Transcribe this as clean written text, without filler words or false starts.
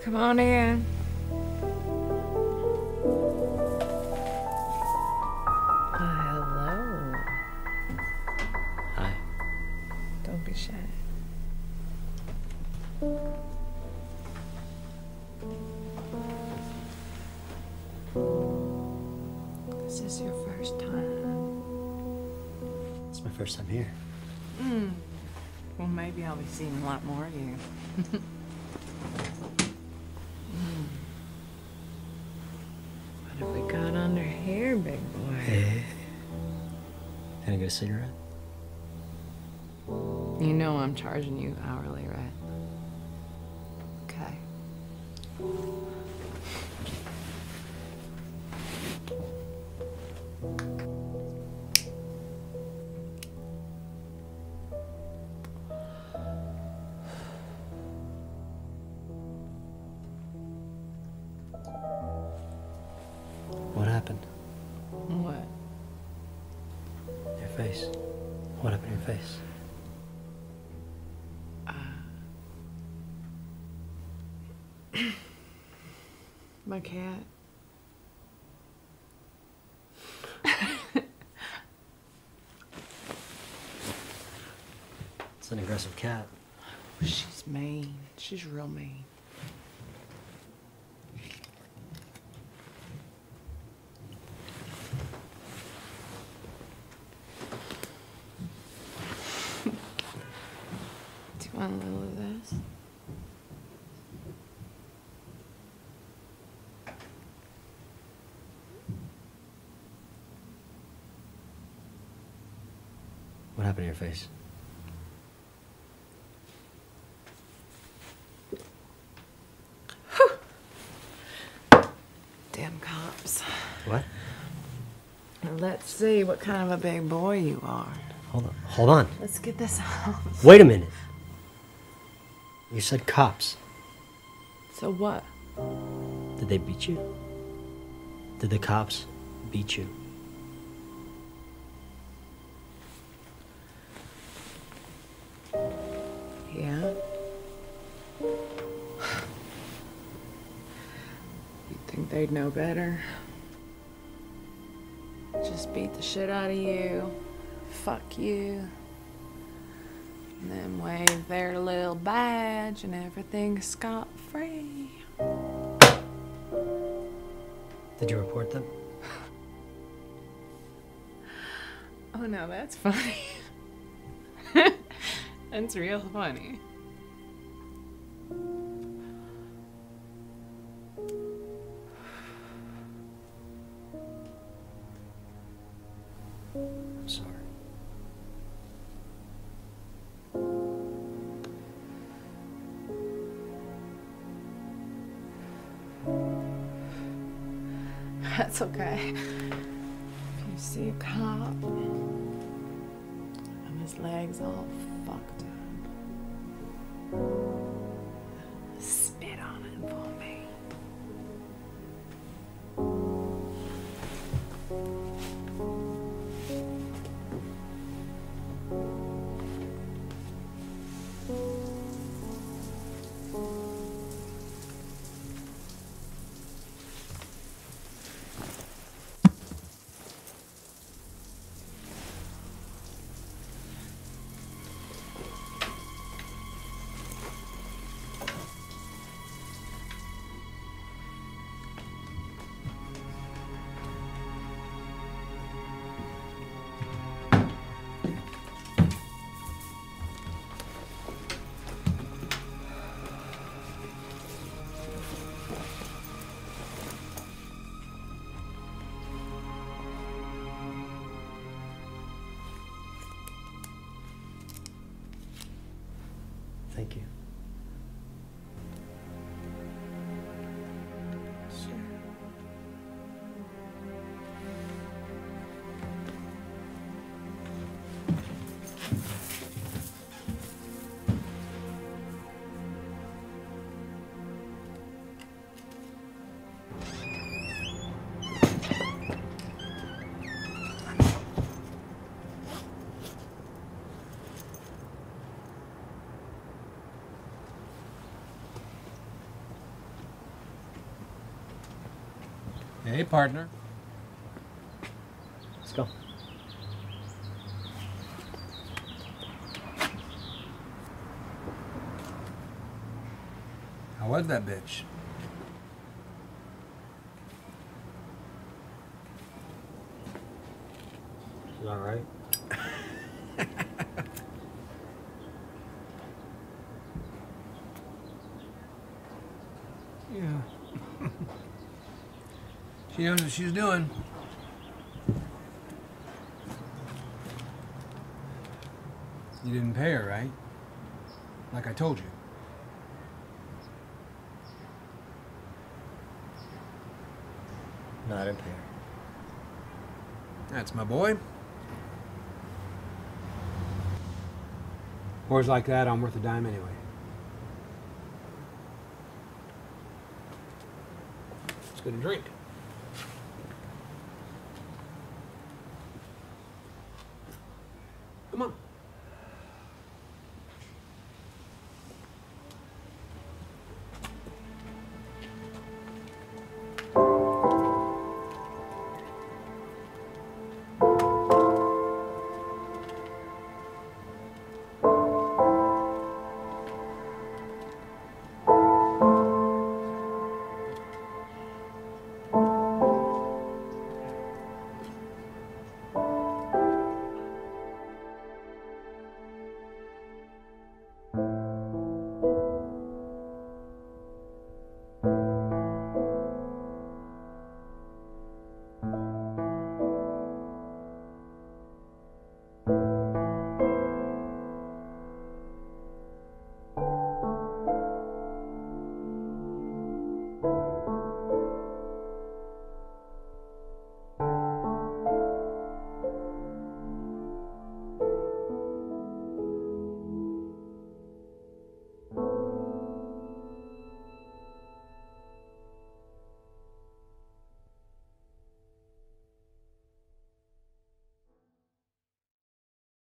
Come on in. Hello. Hi. Don't be shy. Is this your first time? It's my first time here. Well, maybe I'll be seeing a lot more of you. What have we got under here, big boy? Hey. Can I get a cigarette? You know I'm charging you hourly, right? Okay. What happened? What? Your face. What happened to your face? My cat. It's an aggressive cat. She's mean. She's real mean. Do you want a little of this? What happened to your face? Damn cops. What? Let's see what kind of a big boy you are. Hold on. Hold on. Let's get this off. Wait a minute. You said cops. So what? Did they beat you? Did the cops beat you? Yeah? You'd think they'd know better. Just beat the shit out of you. Fuck you. And then wave their little badge and everything's scot-free. Did you report them? Oh no, that's funny. That's real funny. I'm sorry. That's okay. If you see a cop and his legs all fucked up, spit on it for me. Thank you. Sure. Hey, partner. Let's go. How was that bitch? She's alright. Yeah. She knows what she's doing. You didn't pay her, right? Like I told you. No, I didn't pay her. That's my boy. Boys like that aren't worth a dime anyway. Let's get a drink. Come on.